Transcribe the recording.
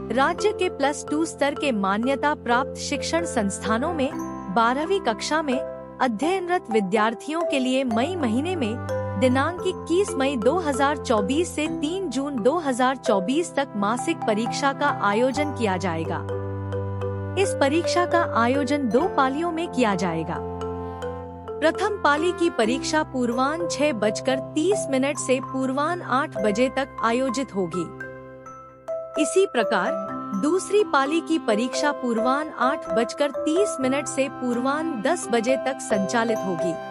राज्य के +2 स्तर के मान्यता प्राप्त शिक्षण संस्थानों में 12वीं कक्षा में अध्ययनरत विद्यार्थियों के लिए मई महीने में दिनांक 21 मई 2024 से 3 जून 2024 तक मासिक परीक्षा का आयोजन किया जाएगा। इस परीक्षा का आयोजन 2 पालियों में किया जाएगा। प्रथम पाली की परीक्षा पूर्वाह्न 6:30 से पूर्वाह्न 8 बजे तक आयोजित होगी। इसी प्रकार दूसरी पाली की परीक्षा पूर्वाह्न 8:30 से पूर्वाह्न 10 बजे तक संचालित होगी।